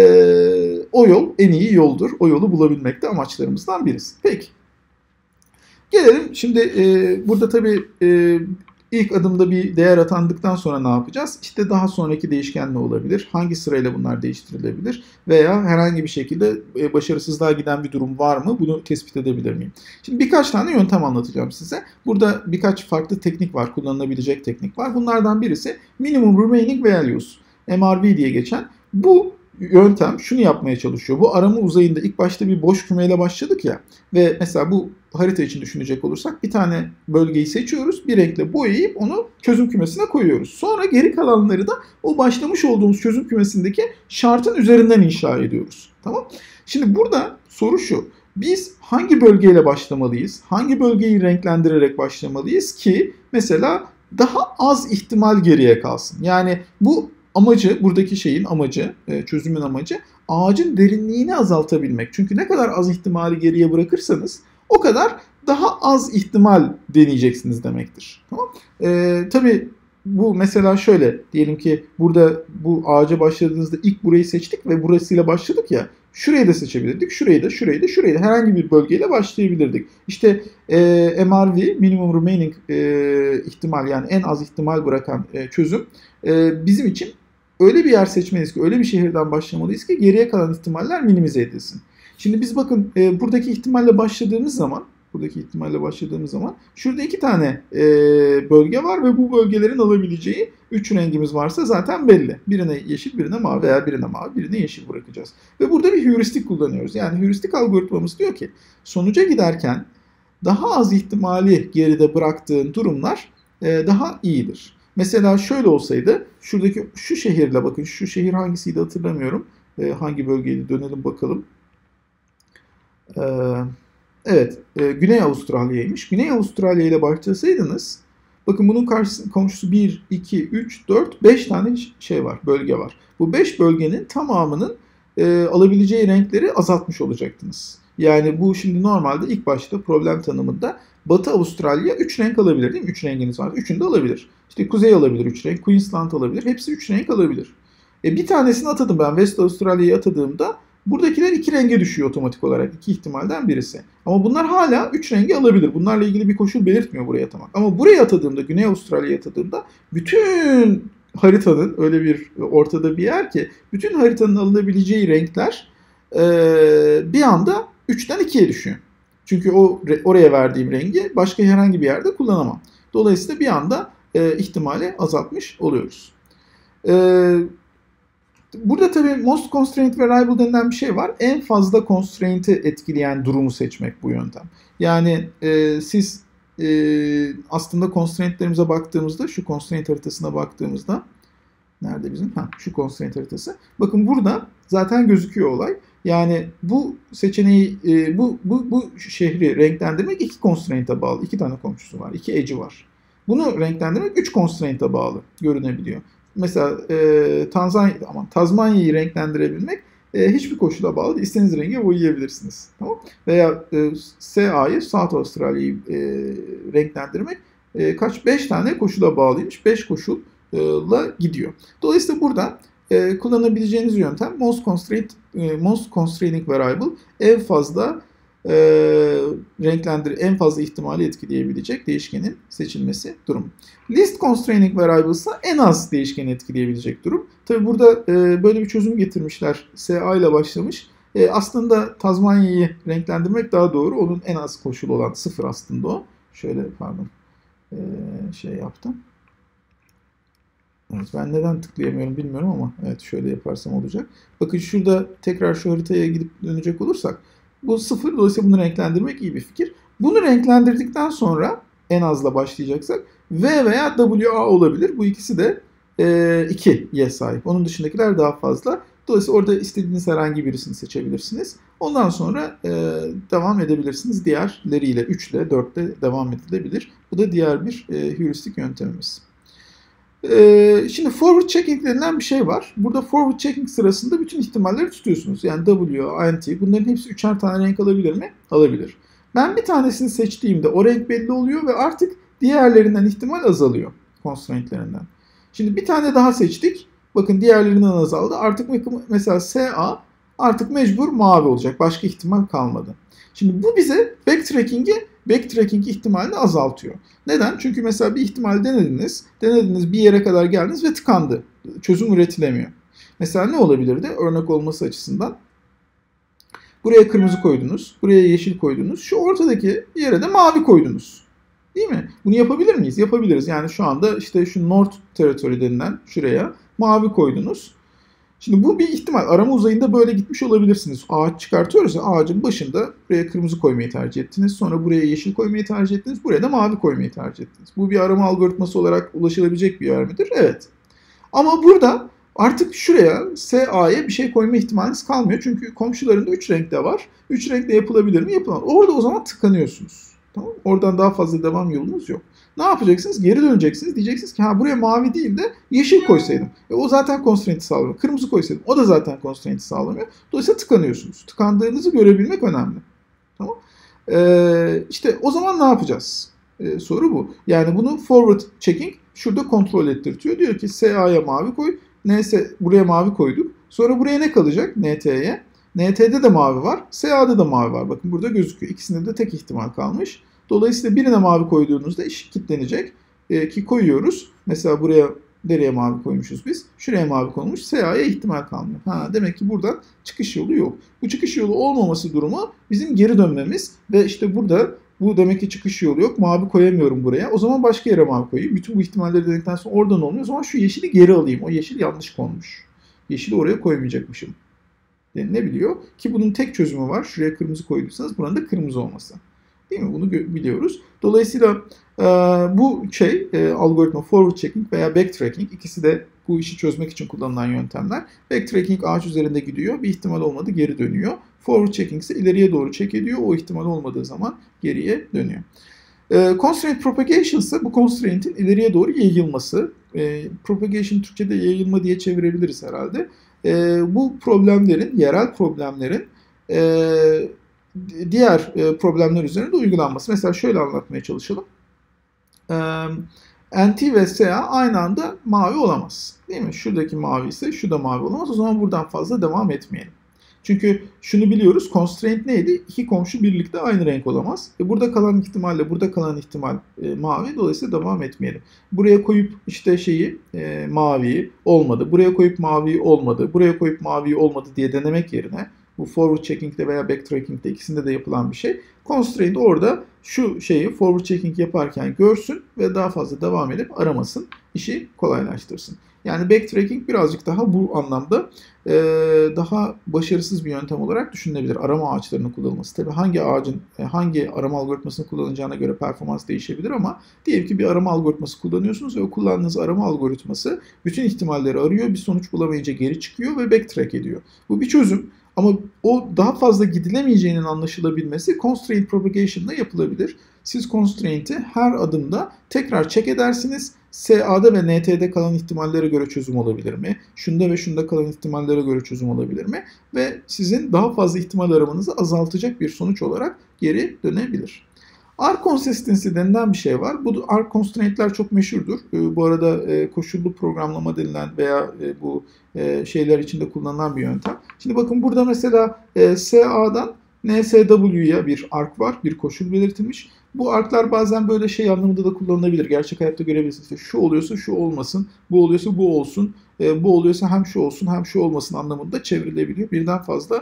o yol en iyi yoldur. O yolu bulabilmek de amaçlarımızdan birisi. Peki. Gelelim şimdi burada tabii ilk adımda bir değer atandıktan sonra ne yapacağız? İşte daha sonraki değişken ne olabilir? Hangi sırayla bunlar değiştirilebilir? Veya herhangi bir şekilde başarısızlığa giden bir durum var mı? Bunu tespit edebilir miyim? Şimdi birkaç tane yöntem anlatacağım size. Burada birkaç farklı teknik var, kullanılabilecek teknik var. Bunlardan birisi Minimum Remaining Values, MRV diye geçen. Bu yöntem şunu yapmaya çalışıyor. Bu arama uzayında ilk başta bir boş kümeyle başladık ya ve mesela bu harita için düşünecek olursak bir tane bölgeyi seçiyoruz. Bir renkle boyayıp onu çözüm kümesine koyuyoruz. Sonra geri kalanları da o başlamış olduğumuz çözüm kümesindeki şartın üzerinden inşa ediyoruz. Tamam? Şimdi burada soru şu. Biz hangi bölgeyle başlamalıyız? Hangi bölgeyi renklendirerek başlamalıyız ki mesela daha az ihtimal geriye kalsın? Yani bu amacı, buradaki şeyin amacı, çözümün amacı ağacın derinliğini azaltabilmek. Çünkü ne kadar az ihtimali geriye bırakırsanız o kadar daha az ihtimal deneyeceksiniz demektir. Tamam? Tabii bu mesela şöyle, diyelim ki burada bu ağaca başladığınızda ilk burayı seçtik ve burasıyla başladık ya. Şurayı da seçebilirdik, şurayı da herhangi bir bölgeyle başlayabilirdik. İşte MRV, Minimum Remaining ihtimal yani en az ihtimal bırakan çözüm bizim için öyle bir yer seçmeliyiz ki, öyle bir şehirden başlamalıyız ki geriye kalan ihtimaller minimize edilsin. Şimdi biz bakın buradaki ihtimalle başladığımız zaman şurada 2 tane bölge var ve bu bölgelerin alabileceği 3 rengimiz varsa zaten belli. Birine yeşil, birine mavi veya birine mavi, birine yeşil bırakacağız. Ve burada bir heuristik kullanıyoruz. Yani heuristik algoritmamız diyor ki sonuca giderken daha az ihtimali geride bıraktığın durumlar daha iyidir. Mesela şöyle olsaydı şuradaki şu şehirle bakın, şu şehir hangisiydi hatırlamıyorum. Hangi bölgeydi dönelim bakalım. Evet, Güney Avustralya'ymış. Güney Avustralya ile başlasaydınız, bakın bunun komşusu 1, 2, 3, 4, 5 tane şey var, bölge var. Bu 5 bölgenin tamamının alabileceği renkleri azaltmış olacaktınız. Yani bu şimdi normalde ilk başta problem tanımında Batı Avustralya 3 renk alabilir değil mi? 3 renginiz var. 3'ünü de alabilir. İşte Kuzey alabilir 3 renk, Queensland alabilir. Hepsi 3 renk alabilir. Bir tanesini atadım ben. West Avustralya'yı atadığımda buradakiler 2 renge düşüyor otomatik olarak. 2 ihtimalden birisi. Ama bunlar hala 3 rengi alabilir. Bunlarla ilgili bir koşul belirtmiyor buraya atamak. Ama buraya atadığımda, Güney Avustralya'ya atadığımda bütün haritanın öyle bir ortada bir yer ki bütün haritanın alınabileceği renkler bir anda 3'ten 2'ye düşüyor. Çünkü oraya verdiğim rengi başka herhangi bir yerde kullanamam. Dolayısıyla bir anda ihtimali azaltmış oluyoruz. Burada tabii most constraint variable denilen bir şey var. En fazla constraint'i etkileyen durumu seçmek bu yöntem. Yani siz aslında constraint'lerimize baktığımızda, şu constraint haritasına baktığımızda, nerede bizim? Şu constraint haritası. Bakın burada zaten gözüküyor olay. Yani bu seçeneği, bu şehri renklendirmek 2 constraint'e bağlı. 2 tane komşusu var, 2 edge'i var. Bunu renklendirmek 3 constraint'e bağlı görünebiliyor. Mesela Tazmanya'yı renklendirebilmek hiçbir koşula bağlı değil. İstediğiniz renge boyayabilirsiniz. Tamam? Veya SA'yı, South Australia'yı renklendirmek 5 tane koşula bağlıymış. 5 koşulla gidiyor. Dolayısıyla burada kullanabileceğiniz yöntem most constraining variable, en fazla en fazla ihtimali etkileyebilecek değişkenin seçilmesi durumu. Least constraining variable ise en az değişkeni etkileyebilecek durum. Tabi burada böyle bir çözüm getirmişler. SA ile başlamış. Aslında Tazmanya'yı renklendirmek daha doğru. Onun en az koşulu olan 0 aslında o. Şöyle pardon şey yaptım. Evet, ben neden tıklayamıyorum bilmiyorum ama evet şöyle yaparsam olacak. Bakın şurada tekrar şu haritaya gidip dönecek olursak bu 0, dolayısıyla bunu renklendirmek iyi bir fikir. Bunu renklendirdikten sonra en azla başlayacaksak V veya WA olabilir. Bu ikisi de 2'ye sahip. Onun dışındakiler daha fazla. Dolayısıyla orada istediğiniz herhangi birisini seçebilirsiniz. Ondan sonra devam edebilirsiniz. Diğerleriyle 3 ile 4 ile devam edilebilir. Bu da diğer bir heuristik yöntemimiz. Şimdi forward checking denilen bir şey var. Burada forward checking sırasında bütün ihtimalleri tutuyorsunuz. Yani W, NT, bunların hepsi 3'er tane renk alabilir mi? Alabilir. Ben bir tanesini seçtiğimde o renk belli oluyor ve artık diğerlerinden ihtimal azalıyor. Constraint'lerinden. Şimdi bir tane daha seçtik. Bakın diğerlerinden azaldı. Artık mesela SA artık mecbur mavi olacak. Başka ihtimal kalmadı. Şimdi bu bize backtracking ihtimalini azaltıyor. Neden? Çünkü mesela bir ihtimal denediniz bir yere kadar geldiniz ve tıkandı. Çözüm üretilemiyor. Mesela ne olabilirdi? Örnek olması açısından. Buraya kırmızı koydunuz, buraya yeşil koydunuz, şu ortadaki yere de mavi koydunuz. Değil mi? Bunu yapabilir miyiz? Yapabiliriz. Yani şu anda işte şu North Territory denilen şuraya mavi koydunuz. Şimdi bu bir ihtimal. Arama uzayında böyle gitmiş olabilirsiniz. Ağaç çıkartıyoruz ya, ağacın başında buraya kırmızı koymayı tercih ettiniz. Sonra buraya yeşil koymayı tercih ettiniz. Buraya da mavi koymayı tercih ettiniz. Bu bir arama algoritması olarak ulaşılabilecek bir yer midir? Evet. Ama burada artık şuraya SA'ya bir şey koyma ihtimaliniz kalmıyor. Çünkü komşularında 3 renkte var. 3 renkle yapılabilir mi? Yapılamaz. Orada o zaman tıkanıyorsunuz. Tamam? Oradan daha fazla devam yolunuz yok. Ne yapacaksınız? Geri döneceksiniz. Diyeceksiniz ki buraya mavi değil de yeşil koysaydım. O zaten constraint'i sağlamıyor. Kırmızı koysaydım. O da zaten constraint'i sağlamıyor. Dolayısıyla tıkanıyorsunuz. Tıkandığınızı görebilmek önemli. Tamam? İşte o zaman ne yapacağız? Soru bu. Yani bunu forward checking şurada kontrol ettirtiyor. Diyor ki SA'ya mavi koy. Neyse buraya mavi koyduk. Sonra buraya ne kalacak? NT'ye. NT'de de mavi var. SA'da da mavi var. Bakın burada gözüküyor. İkisinde de tek ihtimal kalmış. Dolayısıyla birine mavi koyduğunuzda iş kilitlenecek. Ki koyuyoruz. Mesela buraya nereye mavi koymuşuz biz? Şuraya mavi konmuş. SA'ya ihtimal kalmıyor. Demek ki buradan çıkış yolu yok. Bu çıkış yolu olmaması durumu bizim geri dönmemiz ve işte burada bu demek ki çıkış yolu yok. Mavi koyamıyorum buraya. O zaman başka yere mavi koyayım. Bütün bu ihtimalleri dedikten sonra oradan olmuyor. O zaman şu yeşili geri alayım. O yeşil yanlış konmuş. Yeşili oraya koymayacakmışım. Ne biliyor? Ki bunun tek çözümü var. Şuraya kırmızı koyduysanız buranın da kırmızı olması. Değil mi? Bunu biliyoruz. Dolayısıyla bu algoritma forward checking veya backtracking, ikisi de bu işi çözmek için kullanılan yöntemler. Backtracking ağaç üzerinde gidiyor. Bir ihtimal olmadı geri dönüyor. Forward checking ise ileriye doğru check ediyor. O ihtimal olmadığı zaman geriye dönüyor. Constraint propagation ise bu constraint'in ileriye doğru yayılması. Propagation Türkçe'de yayılma diye çevirebiliriz herhalde. Bu problemlerin, yerel problemlerin diğer problemler üzerinde uygulanması. Mesela şöyle anlatmaya çalışalım. NT ve SA aynı anda mavi olamaz. Değil mi? Şuradaki mavi ise şu da mavi olamaz. O zaman buradan fazla devam etmeyelim. Çünkü şunu biliyoruz, constraint neydi? İki komşu birlikte aynı renk olamaz. Burada kalan ihtimalle burada kalan ihtimal mavi. Dolayısıyla devam etmeyelim. Buraya koyup işte maviyi olmadı. Buraya koyup maviyi olmadı. Buraya koyup maviyi olmadı diye denemek yerine, bu forward checking'de veya backtracking'de ikisinde de yapılan bir şey. Constraint orada şu şeyi forward checking yaparken görsün ve daha fazla devam edip aramasın. İşi kolaylaştırsın. Yani backtracking birazcık daha bu anlamda daha başarısız bir yöntem olarak düşünülebilir. Arama ağaçlarının kullanılması. Tabii hangi ağacın hangi arama algoritmasını kullanacağına göre performans değişebilir ama diyelim ki bir arama algoritması kullanıyorsunuz ve o kullandığınız arama algoritması bütün ihtimalleri arıyor, bir sonuç bulamayınca geri çıkıyor ve backtrack ediyor. Bu bir çözüm. Ama o daha fazla gidilemeyeceğinin anlaşılabilmesi constraint propagation ile yapılabilir. Siz constraint'i her adımda tekrar check edersiniz. SA'da ve NT'de kalan ihtimallere göre çözüm olabilir mi? Şunda ve şunda kalan ihtimallere göre çözüm olabilir mi? Ve sizin daha fazla ihtimal aramanızı azaltacak bir sonuç olarak geri dönebilir. R-consistency denilen bir şey var. Bu R-constraint'ler çok meşhurdur. Bu arada koşullu programlama denilen veya bu şeyler içinde kullanılan bir yöntem. Şimdi bakın burada mesela SA'dan NSW'ya bir arc var, bir koşul belirtilmiş. Bu arc'lar bazen böyle şey anlamında da kullanılabilir. Gerçek hayatta görebilirsiniz. İşte şu oluyorsa şu olmasın, bu oluyorsa bu olsun, bu oluyorsa hem şu olsun hem şu olmasın anlamında çevrilebiliyor. Birden fazla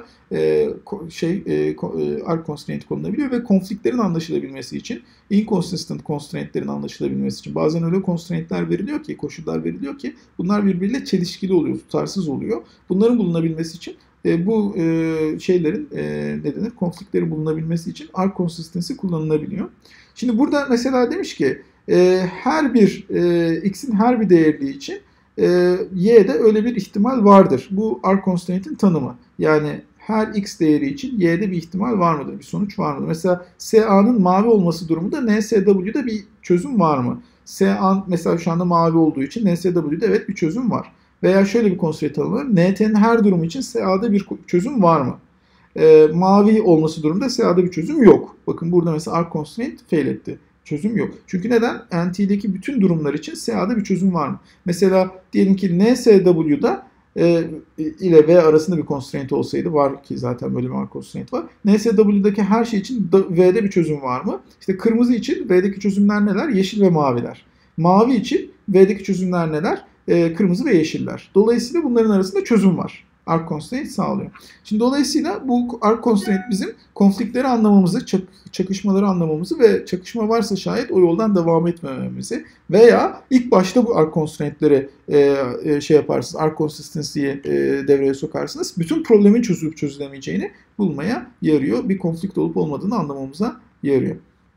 arc constraint konulabiliyor ve konfliktlerin anlaşılabilmesi için, inconsistent constraintlerin anlaşılabilmesi için bazen öyle constraintler veriliyor ki, koşullar veriliyor ki bunlar birbiriyle çelişkili oluyor, tutarsız oluyor. Bunların bulunabilmesi için bu şeylerin ne denir? Konfliktlerin bulunabilmesi için R-consistency kullanılabiliyor. Şimdi burada mesela demiş ki her bir x'in her bir değerli için y'de öyle bir ihtimal vardır. Bu R-constraint'in tanımı. Yani her x değeri için y'de bir ihtimal var mıdır? Bir sonuç var mıdır? Mesela SA'nın mavi olması durumunda NSW'de bir çözüm var mı? SA mesela şu anda mavi olduğu için NSW'de evet bir çözüm var. Veya şöyle bir constraint alalım. NT'nin her durumu için SA'da bir çözüm var mı? Mavi olması durumunda SA'da bir çözüm yok. Bakın burada mesela R constraint fail etti. Çözüm yok. Çünkü neden? NT'deki bütün durumlar için SA'da bir çözüm var mı? Mesela diyelim ki NSW'da ile V arasında bir constraint olsaydı, var ki zaten böyle bir R constraint var. NSW'daki her şey için V'de bir çözüm var mı? İşte kırmızı için V'deki çözümler neler? Yeşil ve maviler. Mavi için V'deki çözümler neler? Kırmızı ve yeşiller. Dolayısıyla bunların arasında çözüm var. R constraint sağlıyor. Şimdi dolayısıyla bu R constraint bizim konfliktleri anlamamızı, çakışmaları anlamamızı ve çakışma varsa şayet o yoldan devam etmememizi veya ilk başta bu R constraint'leri yaparsınız, R consistency'yi devreye sokarsınız. Bütün problemin çözülüp çözülemeyeceğini bulmaya yarıyor. Bir konflikt olup olmadığını anlamamıza yarıyor.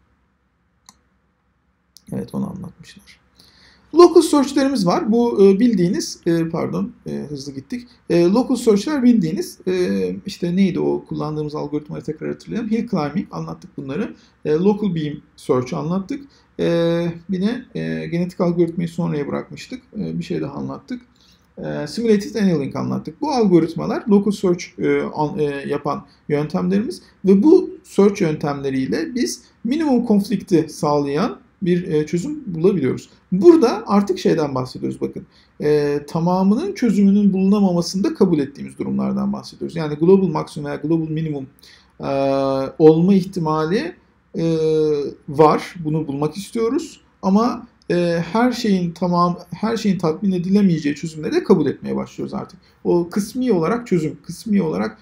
Evet, onu anlatmışlar. Local search'lerimiz var. Bu bildiğiniz, hızlı gittik. Local search'ler bildiğiniz, işte neydi o kullandığımız algoritmayı tekrar hatırlayalım. Hill climbing anlattık bunları. Local beam search anlattık. Bir de genetik algoritmayı sonraya bırakmıştık. Bir şey daha anlattık. Simulated annealing anlattık. Bu algoritmalar local search yapan yöntemlerimiz ve bu search yöntemleriyle biz minimum konflikti sağlayan bir çözüm bulabiliyoruz. Burada artık şeyden bahsediyoruz bakın. Tamamının çözümünün bulunamamasında kabul ettiğimiz durumlardan bahsediyoruz. Yani global maksimum veya global minimum olma ihtimali var. Bunu bulmak istiyoruz. Ama her şeyin tatmin edilemeyeceği çözümleri de kabul etmeye başlıyoruz artık. O kısmi olarak çözüm, kısmi olarak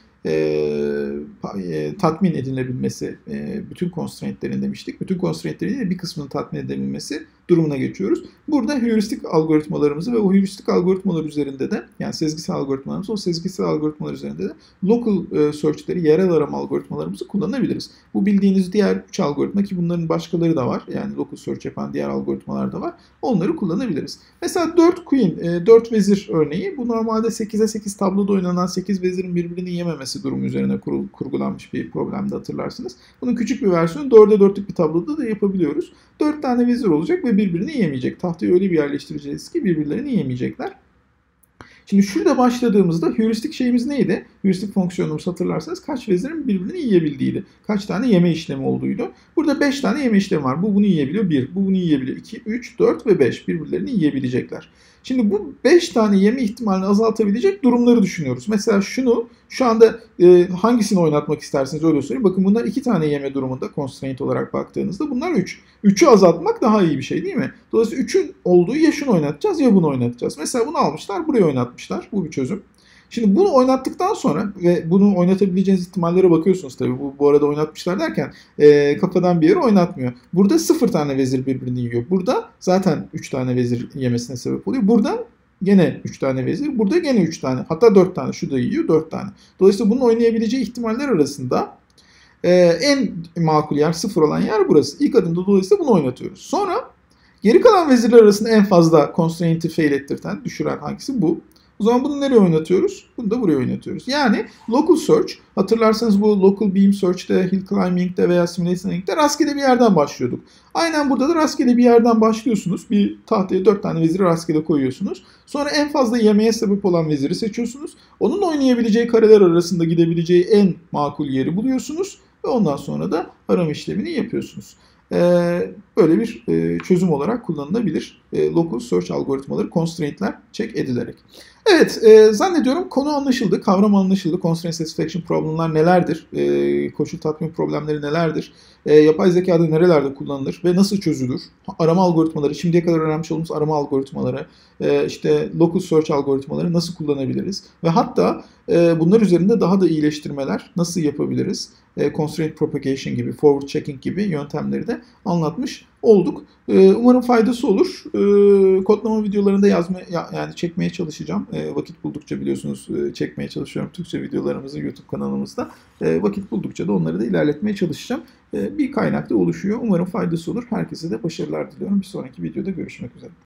tatmin edilebilmesi, bütün constraintlerin demiştik. Bütün constraintlerin de bir kısmının tatmin edilebilmesi durumuna geçiyoruz. Burada heuristik algoritmalarımızı ve o heuristik algoritmalar üzerinde de, yani sezgisel algoritmalarımızı, o sezgisel algoritmalar üzerinde de local search'leri, yerel arama algoritmalarımızı kullanabiliriz. Bu bildiğiniz diğer 3 algoritma, ki bunların başkaları da var. Yani local search yapan diğer algoritmalar da var. Onları kullanabiliriz. Mesela 4 queen, 4 vezir örneği. Bu normalde 8'e 8 tabloda oynanan 8 vezirin birbirini yememesi durumu üzerine kurgulanmış bir problemde, hatırlarsınız. Bunun küçük bir versiyonu 4'e 4'lük bir tabloda da yapabiliyoruz. 4 tane vezir olacak ve birbirini yemeyecek. Tahtayı öyle bir yerleştireceğiz ki birbirlerini yemeyecekler. Şimdi şurada başladığımızda heuristik şeyimiz neydi? heuristik fonksiyonumuz hatırlarsanız kaç vezirin birbirini yiyebildiğiydi. Kaç tane yeme işlemi olduğuydu. Burada 5 tane yeme işlemi var. Bu bunu yiyebiliyor. 1, bu bunu yiyebiliyor. 2, 3, 4 ve 5 birbirlerini yiyebilecekler. Şimdi bu 5 tane yeme ihtimalini azaltabilecek durumları düşünüyoruz. Mesela şunu şu anda hangisini oynatmak isterseniz öyle söyleyeyim. Bakın bunlar 2 tane yeme durumunda constraint olarak baktığınızda bunlar 3. 3'ü azaltmak daha iyi bir şey değil mi? Dolayısıyla 3'ün olduğu ya şunu oynatacağız ya bunu oynatacağız. Mesela bunu almışlar buraya oynatmışlar. Bu bir çözüm. Şimdi bunu oynattıktan sonra ve bunu oynatabileceğiniz ihtimallere bakıyorsunuz tabii. Bu arada oynatmışlar derken kafadan bir yere oynatmıyor. Burada 0 tane vezir birbirini yiyor. Burada zaten 3 tane vezir yemesine sebep oluyor. Burada gene 3 tane vezir. Burada gene 3 tane. Hatta 4 tane. Şu da yiyor 4 tane. Dolayısıyla bunun oynayabileceği ihtimaller arasında en makul yer 0 olan yer burası. İlk adımda dolayısıyla bunu oynatıyoruz. Sonra geri kalan vezirler arasında en fazla constraint'i fail ettirten, düşüren hangisi? Bu. O zaman bunu nereye oynatıyoruz? Bunu da buraya oynatıyoruz. Yani local search, hatırlarsanız bu local beam search'te, hill climbing'de veya simulationing'de rastgele bir yerden başlıyorduk. Aynen burada da rastgele bir yerden başlıyorsunuz. Bir tahtaya 4 tane veziri rastgele koyuyorsunuz. Sonra en fazla yemeye sebep olan veziri seçiyorsunuz. Onun oynayabileceği kareler arasında gidebileceği en makul yeri buluyorsunuz. Ve ondan sonra da arama işlemini yapıyorsunuz. Böyle bir çözüm olarak kullanılabilir. Local search algoritmaları constraint'ler check edilerek. Evet, zannediyorum konu anlaşıldı, kavram anlaşıldı. Constraint satisfaction problemler nelerdir? Koşul tatmin problemleri nelerdir? Yapay zekada nerelerde kullanılır ve nasıl çözülür? Arama algoritmaları, şimdiye kadar öğrenmiş olduğumuz arama algoritmaları, işte local search algoritmaları nasıl kullanabiliriz? Ve hatta bunlar üzerinde daha da iyileştirmeler nasıl yapabiliriz? Constraint propagation gibi, forward checking gibi yöntemleri de anlatmış olduk. Umarım faydası olur. Kodlama videolarında yani çekmeye çalışacağım. Vakit buldukça biliyorsunuz çekmeye çalışıyorum Türkçe videolarımızı YouTube kanalımızda. Vakit buldukça da onları da ilerletmeye çalışacağım. Bir kaynak da oluşuyor. Umarım faydası olur. Herkese de başarılar diliyorum. Bir sonraki videoda görüşmek üzere.